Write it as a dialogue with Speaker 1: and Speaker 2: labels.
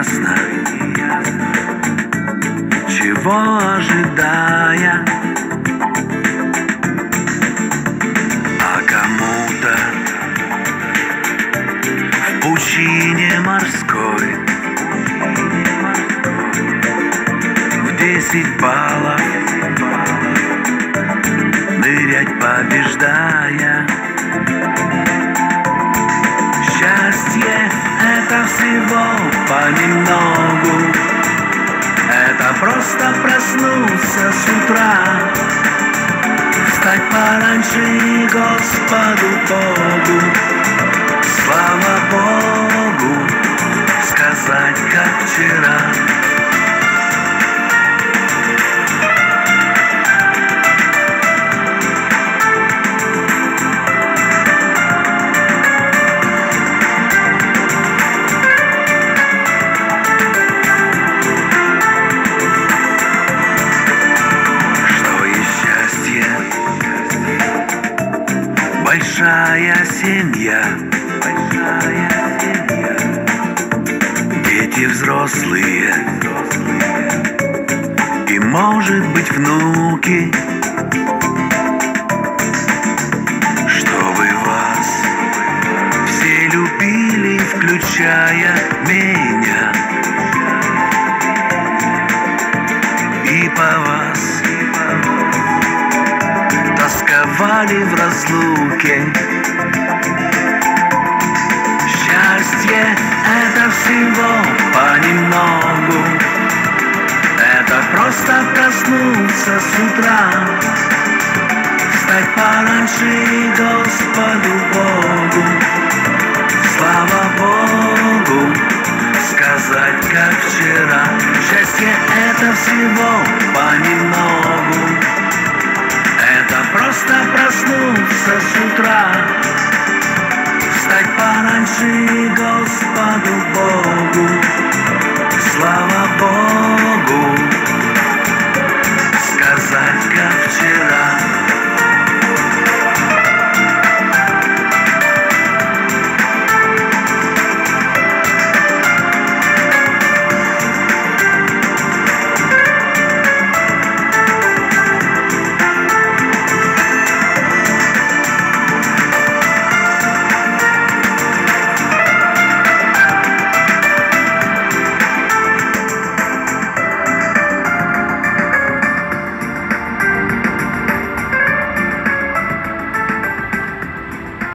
Speaker 1: ясно, чего ожидая, а кому-то в пучине морской в 10 баллов нырять побеждая. Счастье — это всего понемногу, это просто проснуться с утра, встать пораньше и Господу Богу, слава Богу, сказать, как вчера. Большая семья, дети взрослые и, может быть, внуки, чтобы вас все любили, включая меня, и по вас тосковали в разлуке. Счастье — это всего понемногу, это просто проснуться с утра, встать пораньше и Господу Богу, слава Богу, сказать, как вчера. Счастье — это всего понемногу, это просто проснуться с утра, встать пораньше и Господу Богу,